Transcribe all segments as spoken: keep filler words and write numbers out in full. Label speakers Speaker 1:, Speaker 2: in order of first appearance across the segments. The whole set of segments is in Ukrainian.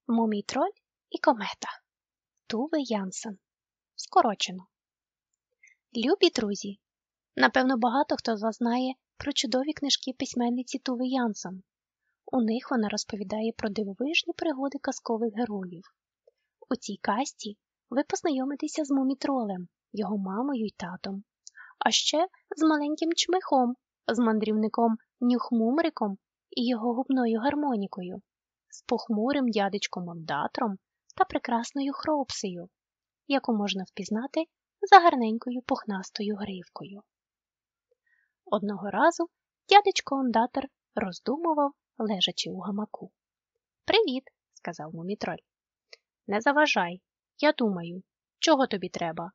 Speaker 1: Мумій-троль і комета. Туве Янсен. Скорочено. Любі друзі, напевно, багато хто з вас знає про чудові книжки письменниці Туви Янсен. У них вона розповідає про дивовижні пригоди казкових героїв. У цій казці ви познайомитеся з Мумі-тролем, його мамою й татом, а ще з маленьким чмихом, з мандрівником Нюхмумриком і його губною гармонікою, з похмурим дядечком Ондатром та прекрасною Хропсею, яку можна впізнати за гарненькою пухнастою гривкою. Одного разу дядечко Ондатр роздумував, лежачи у гамаку. «Привіт», – сказав Мумі-троль. «Не заважай, я думаю, чого тобі треба?»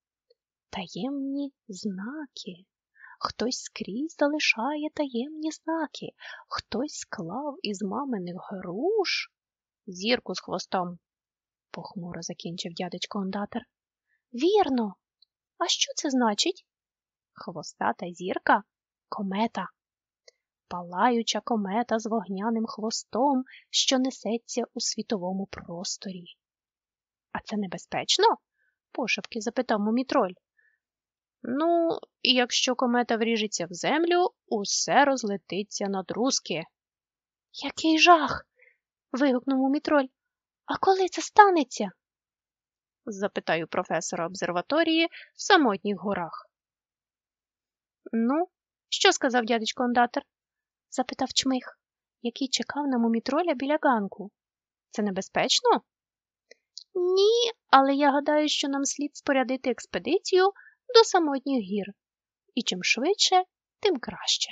Speaker 1: «Таємні знаки. Хтось скрізь залишає таємні знаки. Хтось склав із маминих груш зірку з хвостом», – похмуро закінчив дядечко Ондатр. «Вірно. А що це значить?» «Хвостата зірка – комета. Палаюча комета з вогняним хвостом, що несеться у світовому просторі». «А це небезпечно?» – пошепки запитав Мумі-троль. «Ну, якщо комета вріжеться в землю, усе розлетиться на друзки». «Який жах!» – вигукнув Мумі-троль. «А коли це станеться?» «Запитаю професора обсерваторії в самотніх горах». «Ну, що сказав дядечко Ондатр?» – запитав чмих, який чекав на Мумі-троля біля ганку. «Це небезпечно?» «Ні, але я гадаю, що нам слід спорядити експедицію до самотніх гір. І чим швидше, тим краще».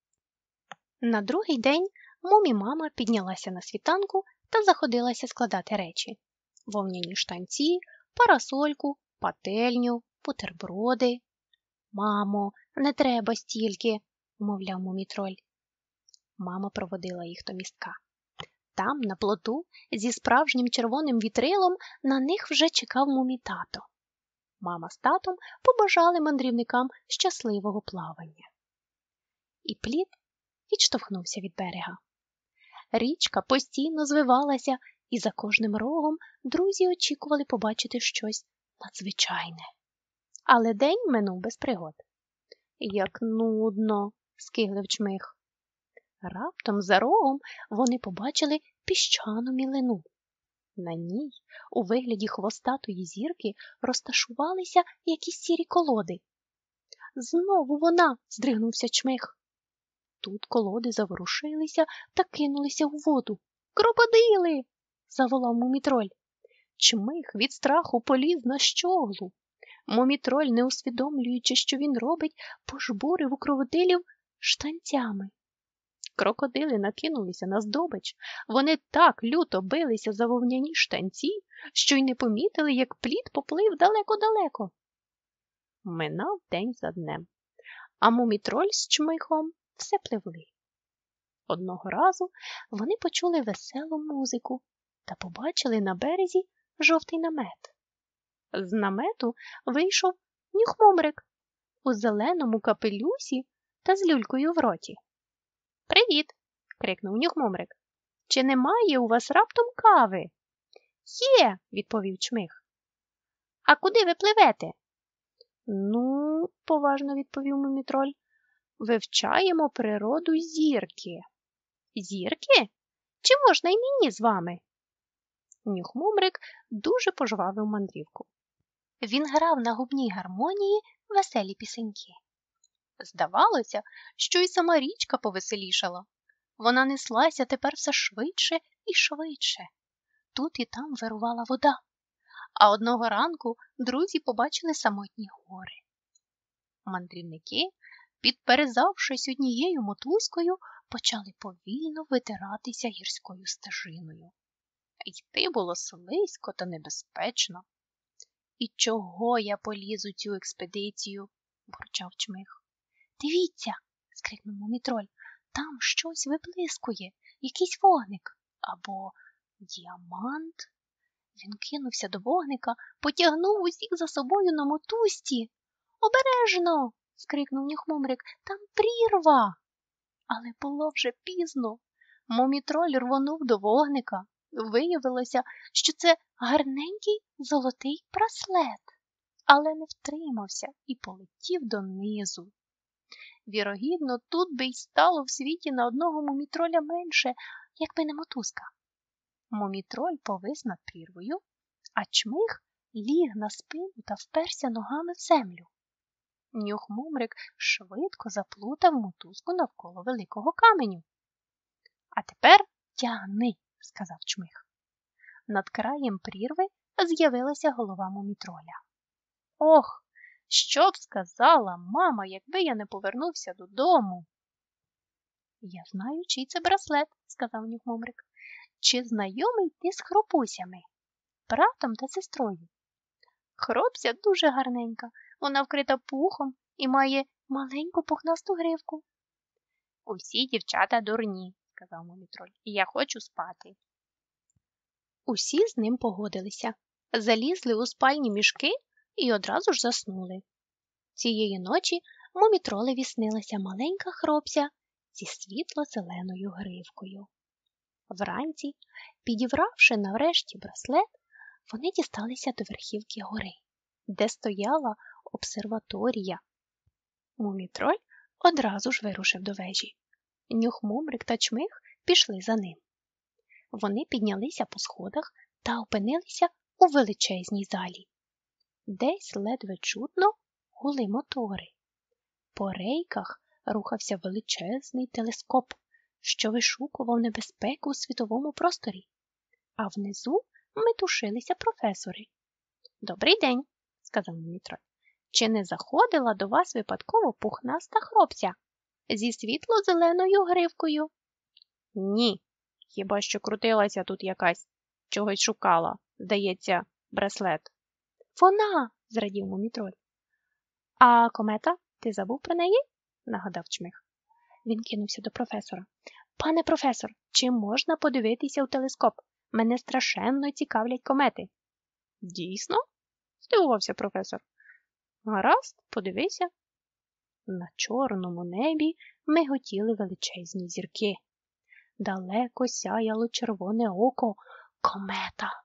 Speaker 1: На другий день Мумі-мама піднялася на світанку та заходилася складати речі. Вовняні штанці, парасольку, пательню, бутерброди. «Мамо, не треба стільки», – мовляв Мумі-троль. Мама проводила їх до містка. Там, на плоту, зі справжнім червоним вітрилом, на них вже чекав Мумі-тато. Мама з татом побажали мандрівникам щасливого плавання. І плід відштовхнувся від берега. Річка постійно звивалася, і за кожним рогом друзі очікували побачити щось надзвичайне. Але день минув без пригод. «Як нудно!» – скиглив чмих. Раптом за рогом вони побачили піщану мілину. На ній, у вигляді хвостатої зірки, розташувалися якісь сірі колоди. «Знову вона!» – здригнувся чмих. Тут колоди заворушилися та кинулися у воду. «Крокодили!» – заволав Мумі-троль. Чмих від страху поліз на щоглу. Мумі-троль, не усвідомлюючи, що він робить, пожбурив у крокодилів штанцями. Крокодили накинулися на здобич. Вони так люто билися за вовняні штанці, що й не помітили, як плід поплив далеко-далеко. Минав день за днем, а Мумі-троль з чмихом все пливли. Одного разу вони почули веселу музику та побачили на березі жовтий намет. З намету вийшов Нюхмумрик у зеленому капелюсі та з люлькою в роті. «Привіт!» – крикнув Нюхмумрик. «Чи немає у вас раптом кави?» «Є!» – відповів чмих. «А куди ви пливете?» «Ну, – поважно відповів Мумі-троль, – вивчаємо природу зірки». «Зірки? Чи можна й мені з вами?» Нюхмумрик дуже пожвавив мандрівку. Він грав на губній гармонії веселі пісеньки. Здавалося, що й сама річка повеселішала. Вона неслася тепер все швидше і швидше. Тут і там вирувала вода. А одного ранку друзі побачили самотні гори. Мандрівники, підперезавшись однією мотузкою, почали повільно витиратися гірською стежиною. Йти було слизько та небезпечно. «І чого я поліз у цю експедицію?» – бурчав чмих. «Дивіться!» – скрикнув Мумі-троль. «Там щось виблискує, якийсь вогник або діамант». Він кинувся до вогника, потягнув усіх за собою на мотузці. «Обережно!» – скрикнув Нюхмумрик. «Там прірва!» Але було вже пізно. Мумі-троль рвонув до вогника. Виявилося, що це гарненький золотий браслет, але не втримався і полетів донизу. Вірогідно, тут би й стало в світі на одного мумітроля менше, якби не мотузка. Мумітроль повис над прірвою, а чмих ліг на спину та вперся ногами в землю. Нюх-мумрик швидко заплутав мотузку навколо великого каменю. «А тепер тягни», – сказав чмих. Над краєм прірви з'явилася голова мумітроля. «Ох, що б сказала мама, якби я не повернувся додому?» «Я знаю, чий це браслет», – сказав Нюх-мумрик. «Чи знайомий ти з хропусями, братом та сестрою?» «Хропся дуже гарненька, вона вкрита пухом і має маленьку пухнасту гривку». «Усі дівчата дурні», – сказав мумітроль, – «і я хочу спати». Усі з ним погодилися, залізли у спальні мішки і одразу ж заснули. Цієї ночі мумітролеві снилася маленька хропся зі світло-зеленою гривкою. Вранці, підібравши нарешті браслет, вони дісталися до верхівки гори, де стояла обсерваторія. Мумітроль одразу ж вирушив до вежі. Нюх-мумрик та чмих пішли за ним. Вони піднялися по сходах та опинилися у величезній залі. Десь ледве чутно гули мотори. По рейках рухався величезний телескоп, що вишукував небезпеку у світовому просторі. А внизу метушилися професори. «Добрий день», – сказав мумітроль. «Чи не заходила до вас випадково пухнаста хропця зі світло-зеленою гривкою?» «Ні, хіба що крутилася тут якась, чогось шукала, здається, браслет». «Вона!» – зрадів мумітроль. «А комета, ти забув про неї?» – нагадав чмих. Він кинувся до професора. «Пане професор, чи можна подивитися у телескоп? Мене страшенно цікавлять комети». «Дійсно?» – здивувався професор. «Гаразд, подивися». На чорному небі миготіли величезні зірки. Далеко сяяло червоне око – комета.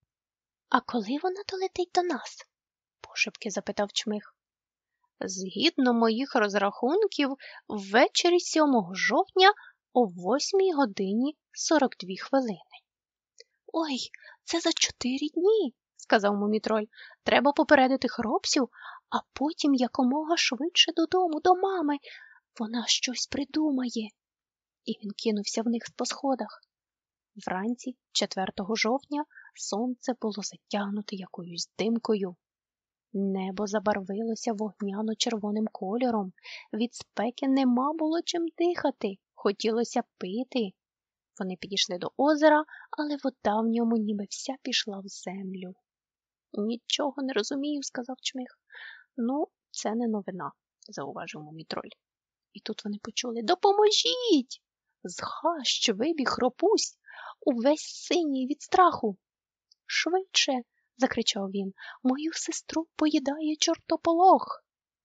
Speaker 1: «А коли вона долетить до нас?» – пошепки запитав чмих. «Згідно моїх розрахунків, ввечері сьомого жовтня о восьмій годині сорок дві хвилини». «Ой, це за чотири дні», – сказав мумітроль. «Треба попередити хропсю, а потім якомога швидше додому, до мами. Вона щось придумає». І він кинувся в них по сходах. Вранці, четвертого жовтня, сонце було затягнуте якоюсь димкою. Небо забарвилося вогняно-червоним кольором. Від спеки нема було чим дихати. Хотілося пити. Вони підійшли до озера, але вода в ньому ніби вся пішла в землю. «Нічого не розумію», – сказав чмих. «Ну, це не новина», – зауважив мумітроль. І тут вони почули: «Допоможіть!» З хащ вибіг хропусь, увесь синій від страху. «Швидше!» – закричав він. «Мою сестру поїдає чортополох!»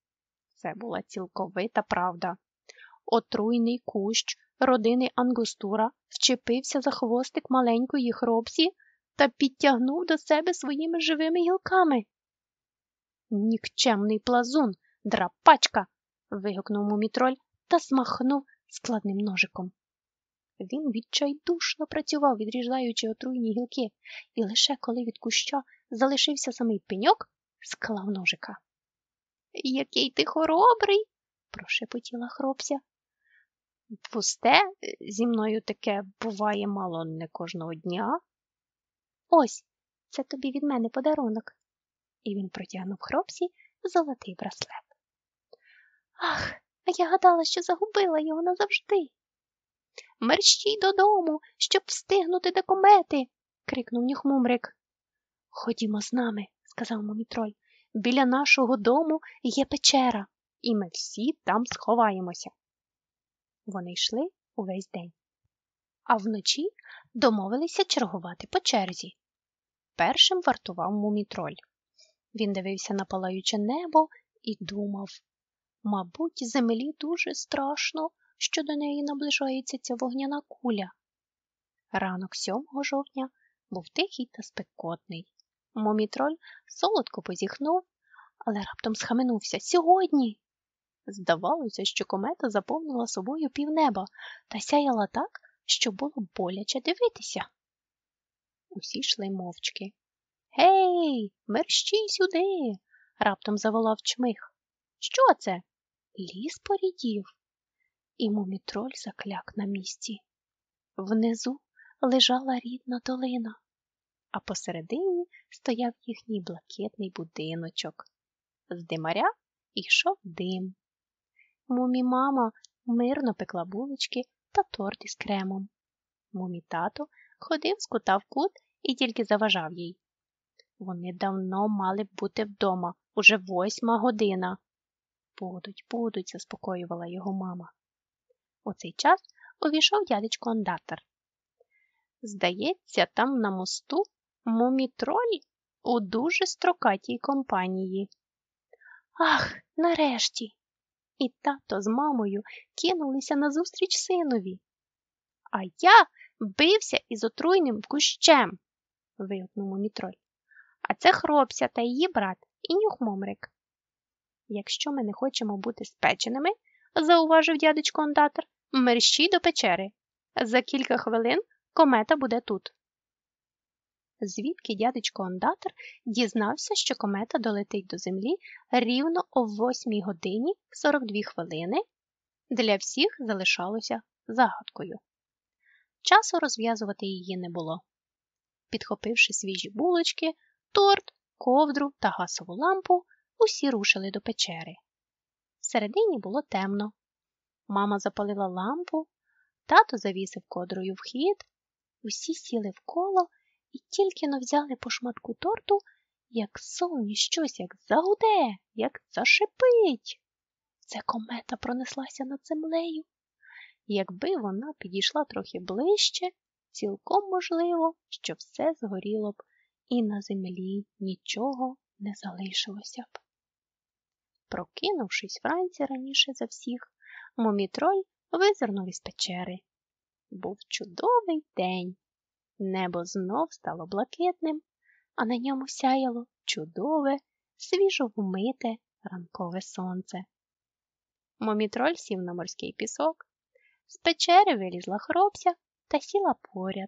Speaker 1: Це була цілковита правда. Отруйний кущ родини Ангустура вчепився за хвостик маленької хропсі та підтягнув до себе своїми живими гілками. «Нікчемний плазун, драпачка!» – вигукнув мумітроль та змахнув складним ножиком. Він відчайдушно працював, відрізаючи отруйні гілки, і лише коли від куща залишився самий пеньок, склав ножика. «Який ти хоробрий!» – прошепотіла хропся. «Пусте, зі мною таке буває мало не кожного дня». «Ось, це тобі від мене подарунок». І він протягнув хропсі золотий браслет. «Ах, а я гадала, що загубила його назавжди». «Мерщій додому, щоб встигнути до комети!» – крикнув Нюх-мумрик. «Ходімо з нами», – сказав мумітроль. «Біля нашого дому є печера, і ми всі там сховаємося». Вони йшли увесь день. А вночі домовилися чергувати по черзі. Першим вартував мумітроль. Він дивився на палаюче небо і думав: мабуть, землі дуже страшно, що до неї наближається ця вогняна куля. Ранок сьомого жовтня був тихий та спекотний. Мумітроль солодко позіхнув, але раптом схаменувся. Сьогодні! Здавалося, що комета заповнила собою півнеба та сяяла так, що було боляче дивитися. Усі йшли мовчки. «Гей, мерщій сюди!» – раптом заволав чмих. «Що це?» Ліс порідів, і Мумітроль закляк на місці. Внизу лежала рідна долина, а посередині стояв їхній блакитний будиночок. З димаря йшов дим. Мумі-мама мирно пекла булочки та торт із кремом. Мумі-тато ходив з кута в кут і тільки заважав їй. Вони давно мали б бути вдома, уже восьма година. Будуть, будуть, заспокоювала його мама. У цей час увійшов дядечко ондатор. Здається, там на мосту Мумітроль у дуже строкатій компанії. Ах, нарешті! І тато з мамою кинулися назустріч синові. А я бився із отруйним кущем, вигукнув Мумітроль. А це Хробся та її брат і Нюхмомрик. Якщо ми не хочемо бути спеченими, зауважив дядечко ондатор, мерщій до печери. За кілька хвилин комета буде тут. Звідки дядечко ондатор дізнався, що комета долетить до землі рівно о восьмій годині сорок дві хвилини, для всіх залишалося загадкою. Часу розв'язувати її не було. Підхопивши свіжі булочки, торт, ковдру та гасову лампу, усі рушили до печери. Всередині було темно. Мама запалила лампу, тато завісив кодрою вхід, усі сіли вколо і тільки-но взяли по шматку торту, як ззовні щось як загуде, як зашипить. Це комета пронеслася над землею. Якби вона підійшла трохи ближче, цілком можливо, що все згоріло б і на землі нічого не залишилося б. Прокинувшись вранці раніше за всіх, Мумітроль визирнув із печери. Був чудовий день. Небо знов стало блакитним, а на ньому сяяло чудове, свіжо вмите ранкове сонце. Мумітроль сів на морський пісок, з печери вилізла Хробся та сіла поряд.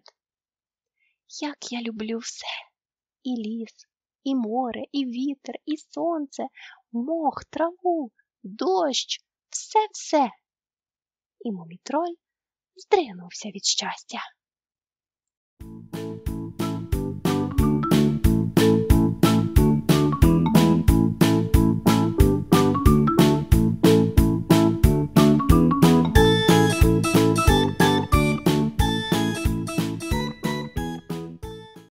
Speaker 1: Як я люблю все! І ліс, і море, і вітер, і сонце, мох, траву, дощ, все-все. І Мумітроль здригнувся від щастя.